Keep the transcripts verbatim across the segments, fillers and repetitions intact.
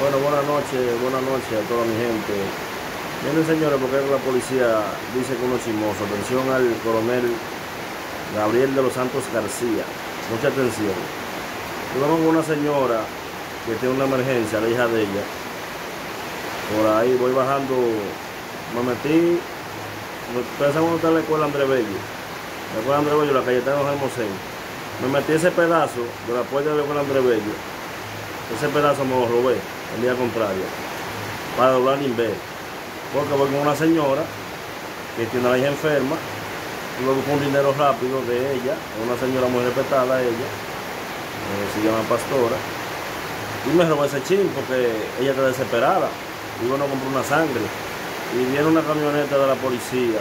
Bueno, buenas noches, buenas noches a toda mi gente. Miren señores, porque la policía dice que uno es chismoso. Atención al coronel Gabriel de los Santos García. Mucha atención. Tuvimos con una señora que tiene una emergencia, la hija de ella. Por ahí voy bajando, me metí, ustedes saben dónde está la escuela Andrés Bello. La escuela Andrés Bello, la Cayetano Hermosén. Me metí ese pedazo de la puerta de la escuela Andrés Bello. Ese pedazo me lo robé en vía contraria para doblar Limber, porque voy con una señora que tiene a la hija enferma y voy con un dinero rápido de ella, una señora muy respetada ella, eh, se llama Pastora, y me robé ese chin porque ella está desesperada y bueno, compré una sangre y viene una camioneta de la policía.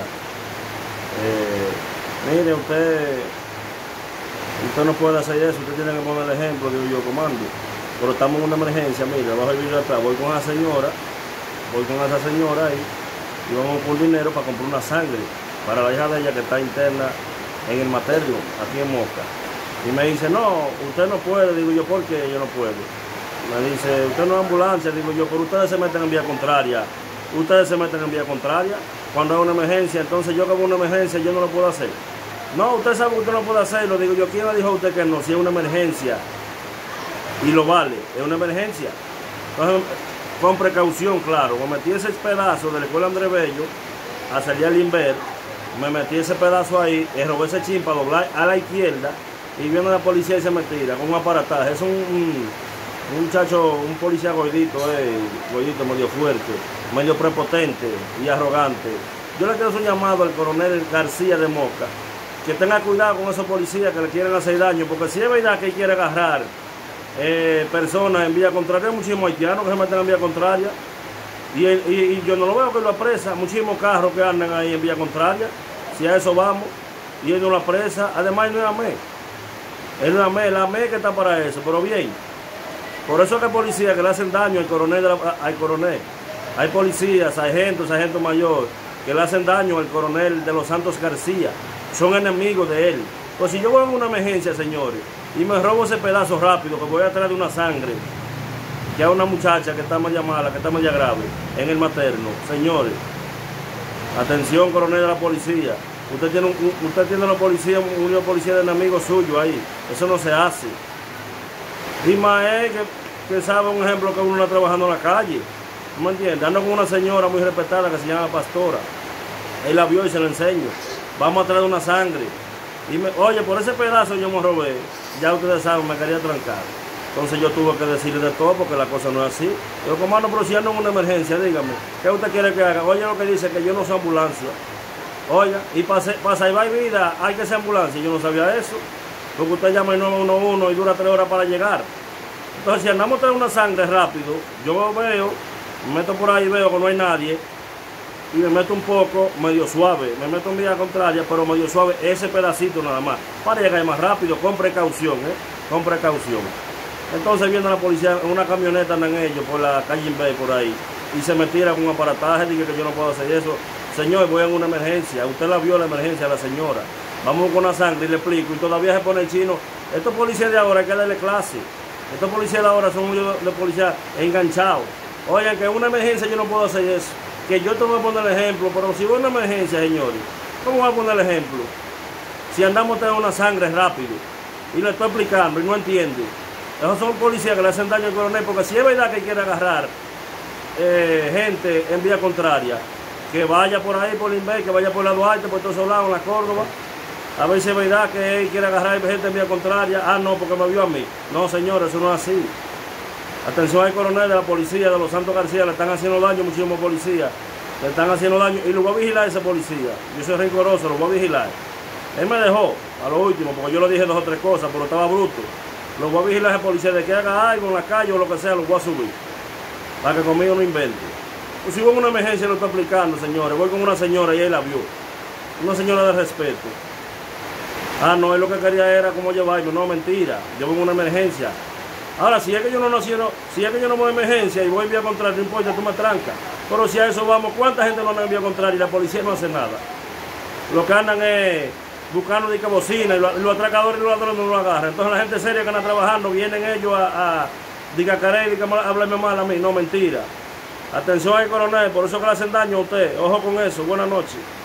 eh, mire usted usted no puede hacer eso, usted tiene que poner el ejemplo, digo yo, comando. Pero estamos en una emergencia, mira, bajo el vidrio atrás, voy con esa señora, voy con esa señora ahí, y vamos con dinero para comprar una sangre para la hija de ella que está interna en el materno, aquí en Moca. Y me dice, no, usted no puede, digo yo, ¿por qué yo no puedo? Me dice, usted no es ambulancia, digo yo, pero ustedes se meten en vía contraria, ustedes se meten en vía contraria, cuando hay una emergencia, entonces yo que hago una emergencia, yo no lo puedo hacer. No, usted sabe que usted no puede hacerlo, digo yo, ¿quién le dijo a usted que no? Si es una emergencia. Y lo vale, es una emergencia. Entonces, con precaución, claro, me metí ese pedazo de la escuela Andrés Bello a salir al Limber, me metí ese pedazo ahí, y robé ese chin para doblar a la izquierda, y viene la policía y se me tira con un aparataje. Es un, un, un muchacho, un policía gordito, eh, gordito, medio fuerte, medio prepotente y arrogante. Yo le quiero hacer un llamado al coronel García de Moca, que tenga cuidado con esos policías que le quieren hacer daño, porque si es verdad que él quiere agarrar Eh, personas en vía contraria, hay muchísimos haitianos que se meten en vía contraria y, el, y, y yo no lo veo que lo apresa, muchísimos carros que andan ahí en vía contraria, si a eso vamos, y él no lo apresa. Además él no es AME, él no es AME, la AME que está para eso, pero bien, por eso es que hay policías que le hacen daño al coronel, de la, al coronel, hay policías, sargentos, sargento mayor, que le hacen daño al coronel de los Santos García, son enemigos de él. Pues si yo voy en una emergencia, señores, y me robo ese pedazo rápido, que voy a traer de una sangre, que hay una muchacha que está media mala, que está media grave, en el materno, señores, atención, coronel de la policía, usted tiene un, usted tiene una policía, una policía de enemigos suyos ahí, eso no se hace. Y más es que, que sabe un ejemplo que uno está trabajando en la calle, ¿no me entiende? Ando con una señora muy respetada que se llama Pastora, él la vio y se la enseño, vamos a traer una sangre. Y me, oye, por ese pedazo yo me robé, ya ustedes saben, me quería trancar. Entonces yo tuve que decirle de todo porque la cosa no es así. Yo, comando, pero si ando en una emergencia, dígame, ¿qué usted quiere que haga? Oye, lo que dice que yo no soy ambulancia. Oye, y para, para salvar vida hay que ser ambulancia. Yo no sabía eso, porque usted llama el nueve uno uno y dura tres horas para llegar. Entonces si andamos a traer una sangre rápido, yo veo, me meto por ahí y veo que no hay nadie, y me meto un poco medio suave, me meto en vía contraria, pero medio suave, ese pedacito nada más, para llegar más rápido, con precaución, ¿eh? Con precaución. Entonces viene la policía, en una camioneta andan ellos por la calle Inbay, por ahí, y se me tira con un aparataje, dice que yo no puedo hacer eso. Señor, voy en una emergencia, usted la vio la emergencia, la señora, vamos con la sangre y le explico, y todavía se pone el chino. Estos policías de ahora hay que darle clase, estos policías de ahora son de policías enganchados. Oigan, que en una emergencia yo no puedo hacer eso. Que yo te voy a poner el ejemplo, pero si voy a una emergencia, señores, ¿cómo voy a poner el ejemplo? Si andamos a una sangre rápido, y le estoy explicando y no entiende. Esos son policías que le hacen daño al coronel, porque si es verdad que quiere agarrar eh, gente en vía contraria, que vaya por ahí, por Limber, que vaya por la Duarte, por todos esos lados, en la Córdoba, a ver si es verdad que él quiere agarrar gente en vía contraria. Ah, no, porque me vio a mí. No, señores, eso no es así. Atención al coronel de la policía de los Santos García, le están haciendo daño muchísimos policías, le están haciendo daño y lo voy a vigilar ese policía. Yo soy rencoroso, lo voy a vigilar. Él me dejó a lo último porque yo le dije dos o tres cosas, pero estaba bruto. Lo voy a vigilar a ese policía, de que haga algo en la calle o lo que sea, lo voy a subir, para que conmigo no invente. Pues si hubo una emergencia, lo estoy explicando, señores. Voy con una señora y ella la vio, una señora de respeto. Ah, no, él lo que quería era como llevarme. No, mentira, yo voy en una emergencia. Ahora, si es que yo no nací, no, si es que yo no voy a emergencia y voy en vía contraria, no importa, tú me trancas. Pero si a eso vamos, ¿cuánta gente no anda en vía contraria y la policía no hace nada? Lo que andan es buscando de que bocina y los, los atracadores y los ladrones no lo agarran. Entonces la gente seria que anda trabajando, vienen ellos a, a, diga Carey, diga háblame mal a mí. No, mentira. Atención al coronel, por eso que le hacen daño a usted. Ojo con eso. Buenas noches.